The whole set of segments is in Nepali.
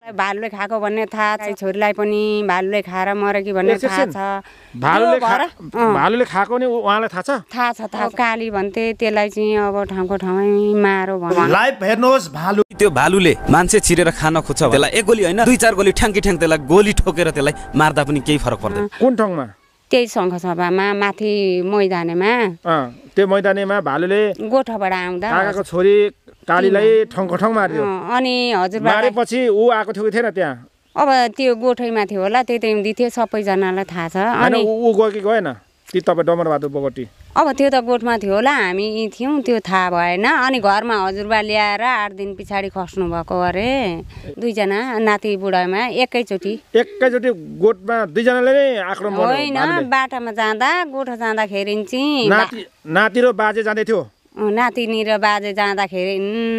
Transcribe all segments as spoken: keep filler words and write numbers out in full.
भालुले खाएको भन्ने थाहा छ छोरीलाई पनि भालुले खाएर मर्यो कि भन्ने थाहा छ भालुले भालुले खाएको नि उहाँलाई थाहा छ थाहा छ थाहा काली भन्थे त्यसलाई चाहिँ अब ठाउँको ठाउँमै मारो भन्नु लाइभ हेर्नुहोस् भालु त्यो भालुले मान्छे छिरेर खान खोज्छ त्यसलाई एक गोली होइन दुई चार गोली ठ्याङ्की ठ्याङ्क त्यसलाई गोली ठोकेर त्यसलाई मार्दा पनि केही फरक पर्दैन कुन ठाउँमा त्यही सङ्घसभामा माथि मैदानेमा त्यो मैदानेमा भालुले गोठाबाट आउँदा काकाको छोरी कालीलाई ठङ्को ठङ मार्यो अनि हजुरबा मारेपछि ऊ आएको थियो कि थिएन त्यहाँ अब त्यो गोठैमा थियो होला त्यही त हिँड्दै थियो सबैजनालाई थाहा छ अनि ऊ गयो कि गएन ती तपाईँ डमरबहादुर बोगटी अब त्यो त गोठमा थियो होला हामी यहीँ थियौँ त्यो थाहा भएन अनि घरमा हजुरबा ल्याएर आठ दिन पछाडि खस्नु भएको अरे दुईजना नाति बुढामा एकैचोटि एकैचोटि गोठमा दुईजनाले नै आक्रमण होइन बाटामा जाँदा गोठा जाँदाखेरि चाहिँ नाति नाति र बाजे जाँदै थियो नातिनी र बाजे जाँदाखेरि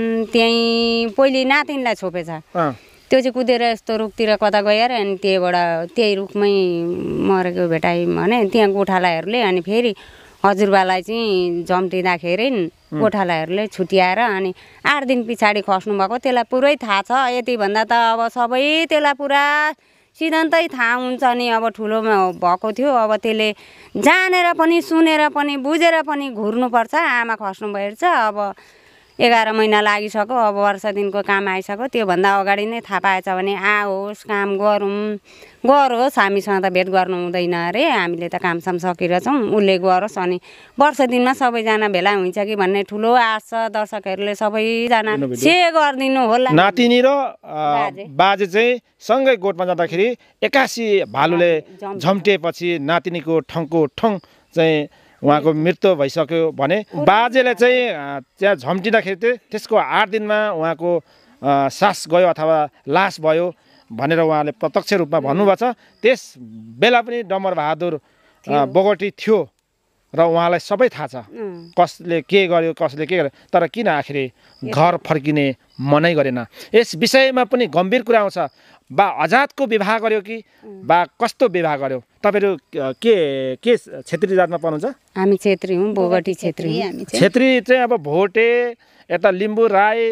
त्यहीँ पहिले नातिनीलाई छोपेछ त्यो चाहिँ कुदेर यस्तो रुखतिर कता गएर अनि त्यहीबाट त्यही रुखमै मरेको भेटाइ भने त्यहाँ गोठालाहरूले अनि फेरि हजुरबालाई चाहिँ झम्टिँदाखेरि गोठालाहरूले छुट्याएर अनि आठ दिन पछाडि खस्नुभएको त्यसलाई पुरै थाहा छ यति भन्दा त अब सबै त्यसलाई पुरा सिद्धान्तै थाहा हुन्छ नि अब ठुलोमा भएको थियो अब त्यसले जानेर पनि सुनेर पनि बुझेर पनि घुर्नुपर्छ आमा खस्नु भएछ अब एघार महिना लागिसक्यो अब वर्ष दिनको काम आइसक्यो त्योभन्दा अगाडि नै थाहा पाएछ भने आओस् काम गरौँ गरोस् हामीसँग त भेट गर्नु हुँदैन अरे हामीले त कामसाम सकिरहेछौँ उसले गरोस् अनि वर्ष दिनमा सबैजना भेला हुन्छ कि भन्ने ठुलो आश छ दर्शकहरूले सबैजना से गरिदिनु होला नातिनी र बाजे चाहिँ सँगै गोठमा जाँदाखेरि एक्कासी भालुले झम्टिएपछि नातिनीको ठङको ठङ चाहिँ उहाँको मृत्यु भइसक्यो भने बाजेले चाहिँ त्यहाँ झम्टिँदाखेरि चाहिँ त्यसको आठ दिनमा उहाँको सास गयो अथवा लास भयो भनेर उहाँले प्रत्यक्ष रूपमा भन्नुभएको छ त्यस बेला पनि डमरबहादुर बोगटी थियो र उहाँलाई सबै थाहा छ कसले के गर्यो कसले के गर्यो तर किन आखिर घर फर्किने मनै गरेन यस विषयमा पनि गम्भीर कुरा आउँछ बा आजादको विवाह गर्यो कि बा कस्तो विवाह गर्यो तपाईहरु के के क्षेत्री जातमा पर्नुहुन्छ हामी क्षेत्री हौं बोगटी क्षेत्री क्षेत्री चाहिँ अब भोटे यता लिम्बू राई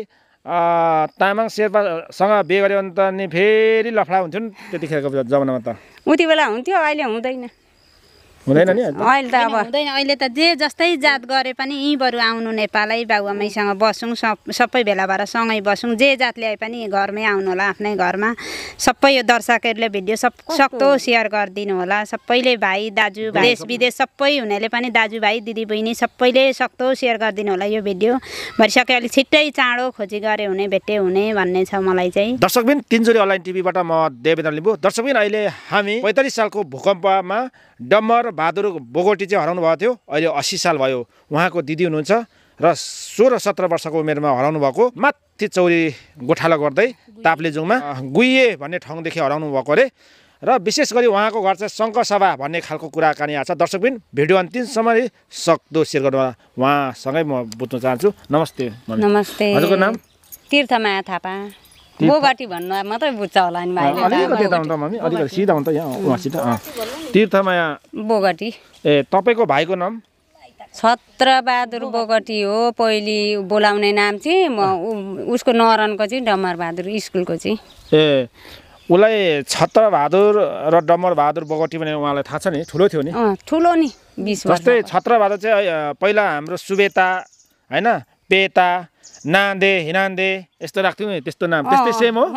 तामाङ शेर्पासँग बिहे गर्यो भने त नि फेरि लफडा हुन्थ्यो नि त्यतिखेरको जमानामा त उति बेला हुन्थ्यो अहिले हुँदैन हुँदैन नि अहिले त अब हुँदैन अहिले त जे जस्तै जात गरे पनि यही बरु आउनु नेपालै बाबुआमैसँग बसौँ सबै भेला भएर सँगै बसौँ जे जात ल्याए पनि घरमै आउनु होला आफ्नै घरमा सबै यो दर्शकहरूले भिडियो सब सक्दो सेयर गरिदिनु होला सबैले भाइ दाजु देश विदेश सबै हुनेले पनि दाजुभाइ दिदीबहिनी सबैले सक्दो सेयर गरिदिनु होला यो भिडियो भइसक्यो अलिक छिट्टै चाँडो खोजी गरे हुने भेटे हुने भन्ने छ मलाई चाहिँ दर्शकबिन तिनचुरे अनलाइन टिभीबाट म देवेन्द्र लिम्बू दर्शकबिन अहिले हामी पैँतालिस सालको भूकम्पमा डम्बर बहादुर बोगटी चाहिँ हराउनु भएको थियो अहिले अस्सी साल भयो उहाँको दिदी हुनुहुन्छ र सोह्र सत्र वर्षको उमेरमा हराउनु भएको माथि चौरी गोठालो गर्दै ताप्लेजुङमा गुइए भन्ने ठाउँदेखि हराउनु भएको अरे र विशेष गरी उहाँको घर चाहिँ शङ्करसभा भन्ने खालको कुराकानी आएको छ दर्शकबिन भिडियो अन्तिमसम्म सक्दो सेयर गर्नु उहाँसँगै म बुझ्न चाहन्छु नमस्ते नमस्ते हजुरको नाम तीर्थमाया थापा बोगटी भन्नु मात्रै बुझ्छ होला नि भाइले अलिकति यता हुन्छ मम्मी अलिकति सिधा हुन्छ यहाँ उहाँसित तीर्थमाया बोगटी ए तपाईँको भाइको नाम छत्रबहादुर बोगटी हो पहिले बोलाउने नाम चाहिँ म उसको नरनको चाहिँ डम्बरबहादुर स्कुलको चाहिँ ए उसलाई छत्रबहादुर र डम्बरबहादुर बोगटी भने उहाँलाई थाहा छ नि ठुलो थियो नि ठुलो नि बिस वर्ष जस्तै छत्रबहादुर चाहिँ पहिला हाम्रो सुवेता होइन पेता नान्दे हिनान्दे यस्तो राख्थ्यौँ नि त्यस्तो नाम त्यस्तै सेम हो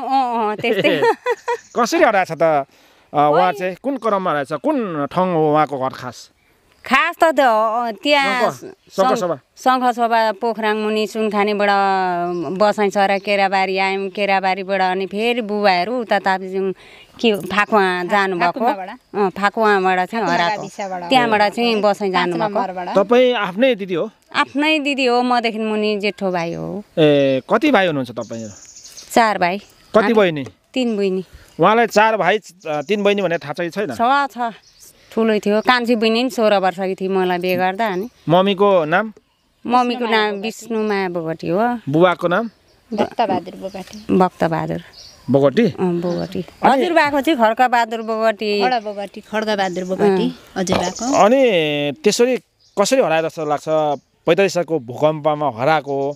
कसरी हराएछ त उहाँ चाहिँ कुन क्रममा हराएछ कुन ठाउँ हो उहाँको घर खास खास त त्यहाँ शङ्खसभा पोखराङ मुनि सुनखानीबाट बसाइ सरा केराबारी आयौँ केराबारीबाट अनि फेरि बुबाहरू उता ताप्लेजुङ के फाकुवा जानुभएको फाकुवाबाट चाहिँ हराएको त्यहाँबाट चाहिँ बसाइ जानुभएको तपाईँ आफ्नै दिदी हो आफ्नै दिदी हो मदेखि मुनि जेठो भाइ हो ए कति भाइ हुनुहुन्छ तपाईँ चार भाइ कति बहिनी तीन बहिनी उहाँलाई चार भाइ तीन बहिनी भनेर थाहा छ छैन छ छ ठुलै थियो कान्छी बहिनी पनि सोह्र वर्षकी थियो मलाई बिहे गर्दा अनि मम्मीको नाम मम्मीको नाम विष्णुमाया बोगटी हो बुबाको नाम भक्तबहादुर बोगटी भक्तबहादुर बोगटी बोगटी हजुरबाको चाहिँ खड्कबहादुर बोगटी बोगटी खड्कबहादुर बोगटी हजुरबाको अनि त्यसरी कसरी हराए जस्तो लाग्छ पैँतालिस सालको भूकम्पमा हराएको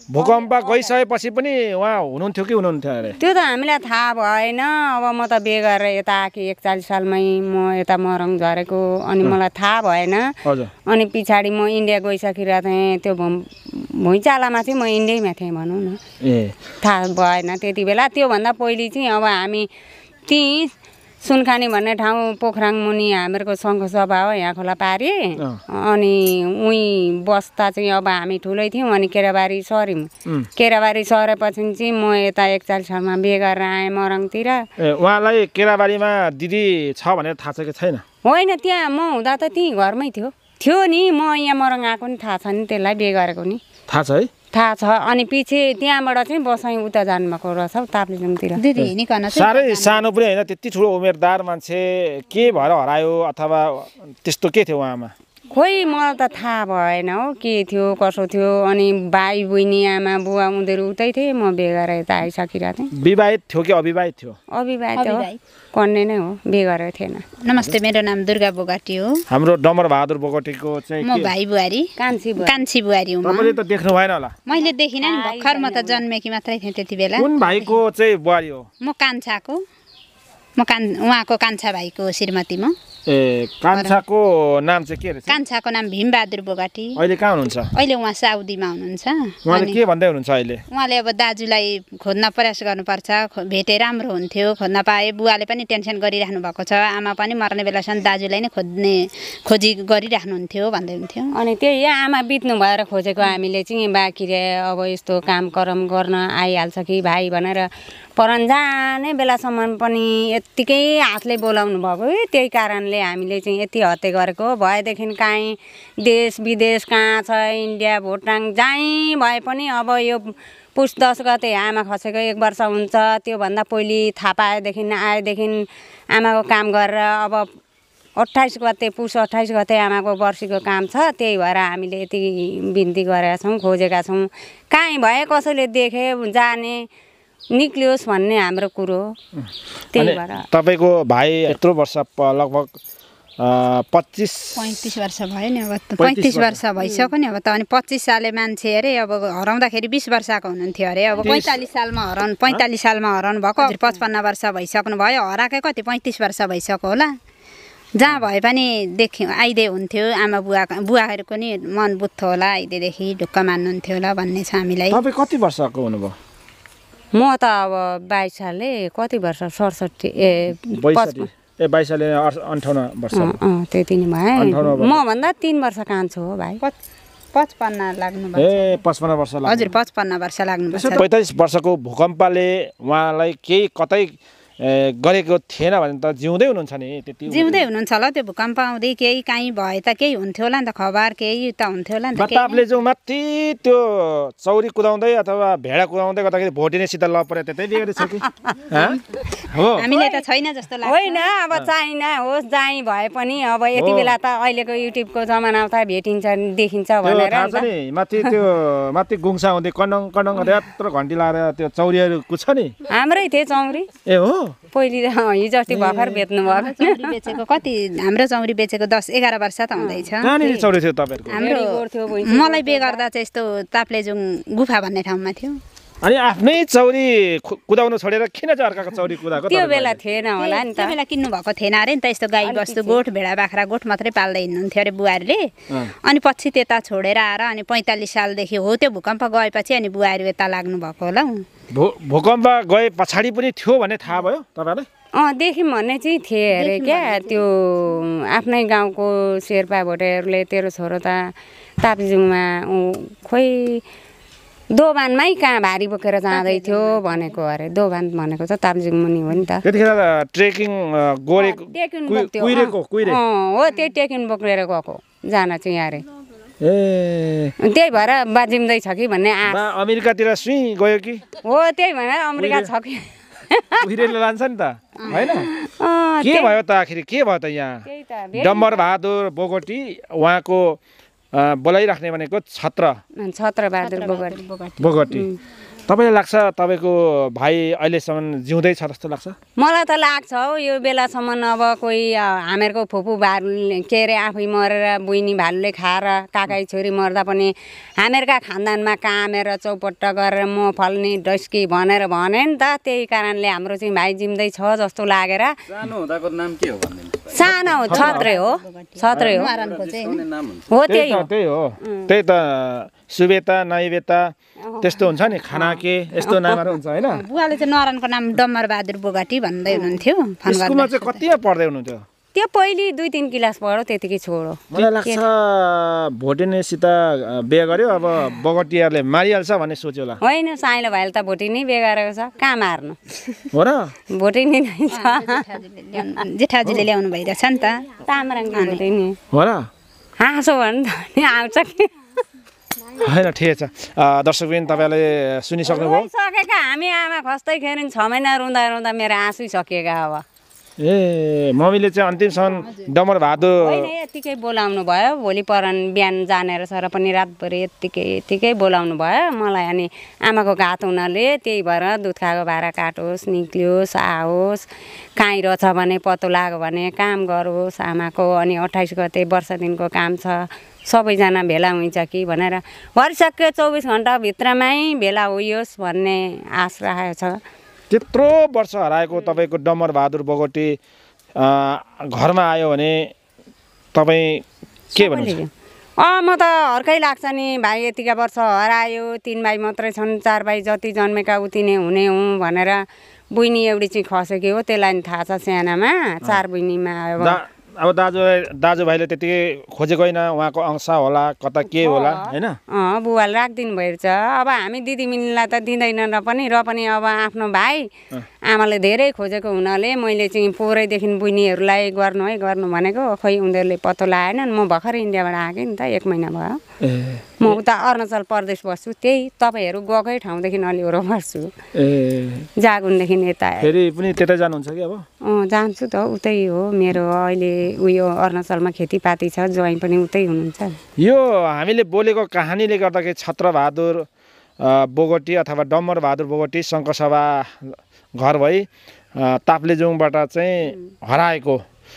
भूकम्प गइसकेपछि पनि उहाँ हुनुहुन्थ्यो कि हुनुहुन्थ्यो अरे? त्यो त हामीलाई थाहा भएन। अब म त बिहे गरेर यता आएँ एकचालिस सालमै म यता मरङ झरेको, अनि मलाई थाहा भएन। हजुर। अनि पछाडि म इन्डिया गइसकेर थिएँ, त्यो भुइँचालोमा चाहिँ म इन्डियामा थिएँ भनौँ न। ए थाहा भएन त्यति बेला। त्योभन्दा पहिले चाहिँ अब हामी त्यहीँ सुनखानी भन्ने ठाउँ पोखराङ मुनि हामीहरूको सङ्घ सभा हो, यहाँ खोला पारी। अनि उहीँ बस्दा चाहिँ अब हामी ठुलै थियौँ। अनि केराबारी सर्यौँ। केराबारी सरेपछि चाहिँ म यता एकचालिस सालमा बिहे गरेर आएँ मरङतिर। ए उहाँलाई केराबारीमा दिदी छ भनेर थाहा छ कि छैन? होइन, त्यहाँ म हुँदा त त्यहीँ घरमै थियो थियो नि। म यहाँ मरङ आएको नि थाहा छ नि, त्यसलाई बिहे गरेको नि थाहा छ है? थाहा छ। अनि पछि त्यहाँबाट चाहिँ बसाइ उता जानुभएको रहेछ हौ ताप्लेजुङतिर। दिदी हिँडिकन साह्रै सानो पनि होइन, त्यति ठुलो उमेरदार मान्छे के भएर हरायो अथवा त्यस्तो के थियो उहाँमा? खोइ मलाई त थाहा भएन हौ के थियो कसो थियो। अनि भाइ बहिनी आमा बुवा उनीहरू उतै थिए, म बिहे गरेर यता आइसकिरहेको थिएँ। विवाहित थियो कि अविवाहित थियो? अविवाहित हो, कन्ने नै हो, बिहे गरेको थिएन। नमस्ते, मेरो नाम दुर्गा बोगटी हो। हाम्रो डमर बहादुर बोगटीको चाहिँ म भाइ बुहारी कान्छी बुहारी कान्छी बुहारी हुँ। तपाईँले त देख्नु भएन होला? मैले देखिनँ नि, भर्खर म त जन्मेकी मात्रै थिएँ त्यति बेला। कुन भाइको चाहिँ बुहारी हो? म कान्छाको, म कान उहाँको कान्छा भाइको श्रीमती म। ए कान्छाको नाम चाहिँ के रहेछ? कान्छाको नाम भीमबहादुर बोगटी। अहिले कहाँ हुनुहुन्छ? अहिले उहाँ साउदीमा हुनुहुन्छ। उहाँले के भन्दै हुनुहुन्छ अहिले? उहाँले अब दाजुलाई खोज्न प्रयास गर्नुपर्छ, भेटे राम्रो हुन्थ्यो, खोज्न पाए। बुवाले पनि टेन्सन गरिराख्नु भएको छ, आमा पनि मर्ने बेलासम्म दाजुलाई नै खोज्ने खोजी गरिराख्नुहुन्थ्यो भन्दै हुन्थ्यो। अनि त्यही आमा बित्नु भएर खोजेको हामीले चाहिँ बाँकी रे अब यस्तो काम करम गर्न आइहाल्छ कि भाइ भनेर परन जाने बेलासम्म पनि यत्तिकै हातले बोलाउनु भएको। त्यही कारणले हामीले चाहिँ यति हत्या गरेको। भएदेखि काहीँ देश विदेश कहाँ छ, इन्डिया भुटान जहीँ भए पनि अब यो पुस दस गते आमा खसेको एक वर्ष हुन्छ। त्योभन्दा पहिले थाहा पाएदेखि आएदेखि आमाको काम गरेर अब अट्ठाइस गते पुस अट्ठाइस गते आमाको वर्षीको काम छ। त्यही भएर हामीले यति बिन्ती गरेका छौँ, खोजेका छौँ। काहीँ भए कसैले देखे जाने निक्लियोस् भन्ने हाम्रो कुरो। त्यही भएर तपाईँको भाइ यत्रो वर्ष लगभग पच्चिस पैँतिस वर्ष भयो नि। अब पैँतिस वर्ष भइसक्यो नि। अब त अनि पच्चिस साले मान्छे अरे, अब हराउँदाखेरि बिस वर्षको हुनुहुन्थ्यो अरे। अब पैँतालिस सालमा हराउनु पैँतालिस सालमा हराउनु भएको, हजुर पचपन्न वर्ष भइसक्नु भयो। हराएकै कति पैँतिस वर्ष भइसक्यो होला। जहाँ भए पनि देख्यो आइदे हुन्थ्यो। आमा बुवा बुवाहरूको नि मन बुझ्थ्यो होला, आइदेदेखि ढुक्क मान्नुहुन्थ्यो होला भन्ने छ हामीलाई। तपाईँ कति वर्षको हुनुभयो? म त अब बाइस सालले कति वर्ष सडसठी ए ए बाइस सालले अन्ठाउन्न वर्ष त्यति नै भयो। म भन्दा तिन वर्ष कान्छु हो भाइ। पचपन्न लाग्नु ए पचपन्न वर्ष लाग्नु। हजुर पचपन्न वर्ष लाग्नु। पैँतालिस वर्षको भूकम्पले उहाँलाई केही कतै गरेको थिएन भने त जिउँदै हुनुहुन्छ नि? त्यति जिउँदै हुनुहुन्छ होला। त्यो भूकम्प आउँदै केही काहीँ भए त केही हुन्थ्यो होला नि त, खबर केही त हुन्थ्यो होला नि त। तापले जो माथि त्यो चौरी कुदाउँदै अथवा भेडा कुदाउँदै गर्दाखेरि भोटे नै सिधा लपरे त्यतै बिगेको छ कि? हो हामीले त छैन जस्तो लाग्छ। होइन, अब चाइना होस् जहीँ भए पनि अब यति बेला त अहिलेको युट्युबको जमानामा त भेटिन्छ देखिन्छ भनेर नि। माथि त्यो माथि गुङ्सा हुँदै कन्डङ कन्डङ यत्रो घन्टी लाएर त्यो चौरीहरू कुछ नि? हाम्रै थिए चौरी। ए हो, पहिले हिजो अस्ति भर्खर बेच्नु भयो। चौरी बेचेको कति, हाम्रो चौरी बेचेको दस एघार वर्ष त हुँदैछ। कहाँनिर चौरी थियो तपाईँहरूको? हाम्रो मलाई बिहे गर्दा चाहिँ यस्तो ताप्लेजुङ गुफा भन्ने ठाउँमा थियो। अनि आफ्नै चौरी कुदाउनु छोडेर किन चाहिँ अर्काको चौरी कुदाएको? त्यो बेला थिएन होला नि त। त्यो बेला किन्नु भएको थिएन अरे नि त। यस्तो गाई बस्तु गोठ भेडा बाख्रा गोठ मात्रै पाल्दै हिँड्नुहुन्थ्यो अरे बुहारीले। अनि पछि त्यता छोडेर आएर अनि पैँतालिस सालदेखि हो त्यो भूकम्प गएपछि अनि बुहारी यता लाग्नु भएको होला। भूकम्प गए पछाडि पनि थियो भन्ने थाहा भयो तपाईँलाई? अँ देख्यौँ भन्ने चाहिँ थिए अरे क्या। त्यो आफ्नै गाउँको शेर्पा भोटेहरूले तेरो छोरो त ताप्लेजुङमा खोइ दोभानमै कहाँ भारी बोकेर जाँदै थियो भनेको अरे। दोभान भनेको त ताप्लेजुङ मुनि हो नि त। त्यतिखेर ट्रेकिङ गरेको कुइरेको कुइरे हो, त्यही टेकिन बोकेर गएको जान चाहिँ अरे। ए त्यही भएर बाजिँदै छ कि भन्ने आश। अमेरिकातिर सुई गयो कि? हो, त्यही भनेर अमेरिका छ कि कुइरेले लान्छ नि त होइन? के भयो त आखिर के भयो त यहाँ? डम्बर बहादुर बोगटी उहाँको बोलाइराख्ने भनेको छत्र छत्र बहादुर बोगटी बोगटी तपाईँलाई लाग्छ तपाईँको भाइ अहिलेसम्म जिउँदै छ जस्तो लाग्छ? मलाई त लाग्छ हौ यो बेलासम्म अब कोही हामीहरूको फुपू भालुले के अरे आफै मरेर बुइनी भालुले खाएर काकै छोरी मर्दा पनि हामीहरूका खानदानमा कामेर चौपट्ट गरेर म फल्ने डस्की भनेर भने नि त। त्यही कारणले हाम्रो चाहिँ भाइ जिउँदै छ जस्तो लागेर। सानो हुँदाको नाम के हो भन्दिनु? सानो हो छत्रे हो छत्रे हो हो त्यही हो त्यही हो त्यही त सुवेता नैवेता त्यस्तो हुन्छ नि खाना के यस्तो नामहरू हुन्छ होइन। बुवाले चाहिँ नरानको नाम डम्बर बहादुर बोगाटी भन्दै हुनुहुन्थ्यो। स्कुलमा चाहिँ कतिमा पढ्दै हुनुहुन्थ्यो? त्यो पहिली दुई तिन क्लास पढ्यो त्यतिकै छोडो। मलाई लाग्छ भोटेनीसित बिहे गर्यो अब बगटियाहरूले मारिहाल्छ भन्ने सोच्यो होला। होइन साइलो भाइले त भोटिनी बिहे गरेको छ कहाँ मार्नु हो र? भोटिनी नै छ जेठाजीले ल्याउनु भइरहेछ नि त तामाराङ भोटिनी हो र? हाँसो भने त आउँछ कि होइन ठिकै छ। दर्शकबिन तपाईँले सुनिसक्नुभयो? सकेका हामी आमा खस्दैखेरि छ महिना रुँदा रुँदा मेरो आँसु सकिएका अब। ए मम्मीले चाहिँ अन्तिमसम्म डमर बहादुर होइन यत्तिकै बोलाउनु भयो। भोलि परन बिहान जानेर सर पनि रातभरि यत्तिकै यत्तिकै बोलाउनु भयो मलाई। अनि आमाको घात हुनाले त्यही भएर दुध खाएको भाँडा काटोस् निक्लियोस् आओस् काहीँ रहेछ भने पत्तो लाग्यो भने काम गरोस् आमाको। अनि अट्ठाइस गते वर्ष दिनको काम छ सबैजना भेला हुन्छ कि भनेर भरिसक्यो चौबिस घन्टाभित्रमै भेला होइयोस् भन्ने आश राखेको छ। त्यत्रो वर्ष हराएको तपाईँको डमर बहादुर बोगटी घरमा आयो भने तपाईँ के भन्नुहुन्छ? अँ म त हर्कै लाग्छ नि भाइ यतिका वर्ष हरायो तीन भाइ मात्रै छन् चार भाइ जति जन्मेका उति नै हुने हुँ भनेर। बुइनी एउटी चाहिँ खसेकी हो त्यसलाई नि थाहा छ सानामा चार बुइनीमा आयो। अब दाजु दाजुभाइले त्यतिकै खोजेको होइन उहाँको अंश होला कता के होला होइन? अँ बुवाले राखिदिनु भइरहेछ। अब हामी दिदीमिनीलाई त दिँदैन र पनि र पनि अब आफ्नो भाइ आमाले धेरै खोजेको हुनाले मैले चाहिँ पोहोरैदेखि बुइनीहरूलाई गर्नु है गर्नु भनेको खोइ उनीहरूले पत्तो लगाएनन्। म भर्खर इन्डियाबाट आएँ नि त एक महिना भयो। म उता अरुणाचल प्रदेश बस्छु त्यही तपाईँहरू गएकै ठाउँदेखि अलि वरो बस्छु जागुनदेखि यता फेरि पनि त्यतै जानुहुन्छ कि? अब अँ जान्छु त उतै हो मेरो अहिले उयो अरुणाचलमा खेतीपाती छ ज्वाइँ पनि उतै हुनुहुन्छ। यो हामीले बोलेको कहानीले गर्दाखेरि छत्रबहादुर बोगटी अथवा डम्बर बहादुर बोगटी सङ्घसभा घर भई ताप्लेजुङबाट चाहिँ हराएको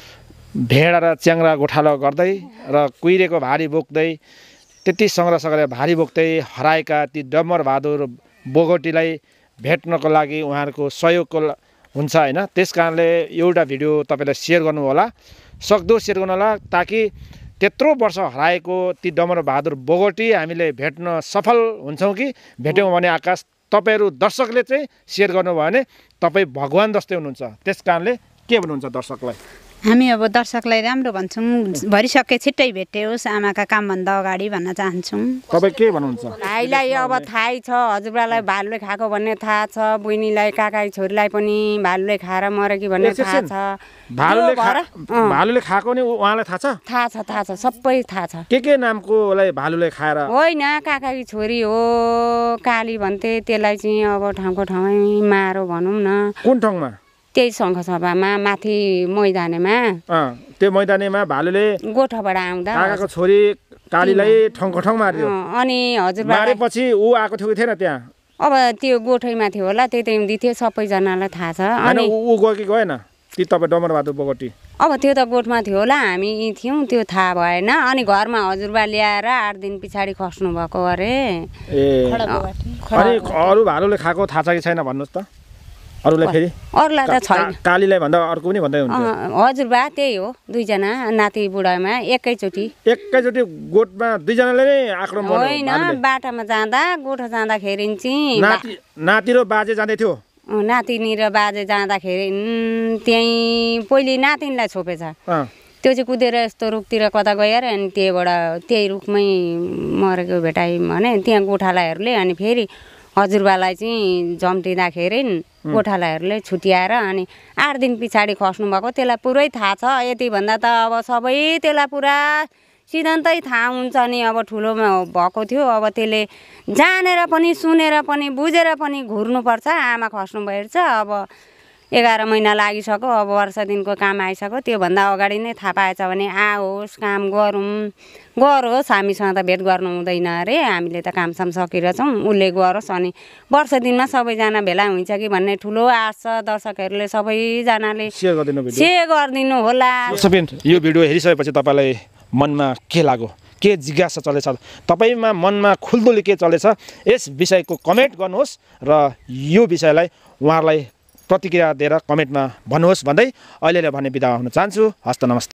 भेडा र च्याङ्रा गोठालो गर्दै र कुहिरेको भारी बोक्दै त्यति सङ्घर्ष गरेर भारी बोक्दै हराएका ती डम्बर बहादुर बोगटीलाई भेट्नको लागि उहाँहरूको सहयोगको हुन्छ होइन। त्यस कारणले एउटा भिडियो तपाईँलाई सेयर गर्नु होला सक्दो सेयर गर्नु होला ताकि त्यत्रो वर्ष हराएको ती डमर बहादुर बोगटी हामीले भेट्न सफल हुन्छौँ कि भेट्यौँ भने आकाश तपाईँहरू दर्शकले चाहिँ सेयर गर्नुभयो भने तपाईँ भगवान् जस्तै हुनुहुन्छ। त्यस कारणले के भन्नुहुन्छ दर्शकलाई? हामी अब दर्शकलाई राम्रो भन्छौँ भरिसके छिट्टै भेट्योस् आमाका कामभन्दा अगाडि भन्न चाहन्छौँ। तपाईँ के भन्नुहुन्छ? भाइलाई अब थाहै छ हजुरबालाई भालुले खाएको भन्ने थाहा छ बुइनीलाई काकाई छोरीलाई पनि भालुले खाएर मऱ्यो कि भन्ने थाहा छ। भालुले भालुले खाएको नि उहाँलाई थाहा छ? थाहा छ थाहा छ सबै थाहा छ। के के नामकोलाई भालुले खाएर? होइन काकाकी छोरी हो काली भन्थे त्यसलाई चाहिँ अब ठाउँको ठाउँमै मारो भनौँ न। कुन ठाउँमा? त्यही सङ्घसभामा माथि मैदानेमा। त्यो मैदानेमा भालुले गोठाबाट आउँदा काकाको छोरी कालीलाई ठाउँको ठाउँ मार्यो। अनि हजुरबा मारेपछि ऊ आएको थियो कि थिएन त्यहाँ? अब त्यो गोठैमा थियो होला त्यही उदी थियो सबैजनालाई थाहा छ। अनि ऊ गयो कि गएन ती तपाईँ डमर बहादुर बोगटी? अब त्यो त गोठमा थियो होला हामी थियौँ त्यो थाहा भएन। अनि घरमा हजुरबा ल्याएर आठ दिन पछाडि खस्नु भएको अरे। ए अनि अरू भालुले खाएको थाहा छ कि छैन भन्नुहोस् त अरूलाई? फेरि अरूलाई त छैन कालीलाई भन्दा अर्को पनि भन्दै हुन्छ। हजुरबा त्यही हो दुईजना नाति बुढामा एकैचोटि एकैचोटि गोठमा दुईजनाले नै आक्रमण होइन बाटामा जाँदा गोठा जाँदाखेरि चाहिँ नाति नाति र बाजे जाँदै थियो। नातिनी र बाजे जाँदाखेरि त्यहीँ पहिले नातिनीलाई छोपेछ त्यो चाहिँ कुदेर यस्तो रुखतिर कता गएर अनि त्यहीबाट त्यही रुखमै मरेको भेटाइ भने त्यहाँ गोठालाहरूले अनि फेरि हजुरबालाई चाहिँ झम्टिँदाखेरि गोठालाहरूले छुट्याएर अनि आठ दिन पछाडि खस्नु भएको त्यसलाई पुरै थाहा छ। यति भन्दा त अब सबै त्यसलाई पुरा सिद्धान्तै थाहा हुन्छ नि। अब ठुलोमा भएको थियो अब त्यसले जानेर पनि सुनेर पनि बुझेर पनि घुर्नुपर्छ। आमा खस्नु भइरहेछ अब एघार महिना लागिसक्यो अब वर्ष दिनको काम आइसक्यो त्योभन्दा अगाडि नै थाहा पाएछ भने आओस् काम गरौँ गरोस् हामीसँग त भेट गर्नु हुँदैन अरे हामीले त कामसाम सकिरहेछौँ उसले गरोस् अनि वर्ष दिनमा सबैजना भेला हुन्छ कि भन्ने ठुलो आश छ दर्शकहरूले सबैजनाले सेयर गरिदिनु भिडियो सेयर गरिदिनु होला। यो भिडियो हेरिसकेपछि तपाईँलाई मनमा के लाग्यो के जिज्ञासा चलेछ तपाईँमा मनमा खुल्दुली के चलेछ यस विषयको कमेन्ट गर्नुहोस् र यो विषयलाई उहाँहरूलाई प्रतिक्रिया दिएर कमेन्टमा भन्नुहोस् भन्दै अहिले भने बिदा हुन चाहन्छु। हस्त नमस्ते।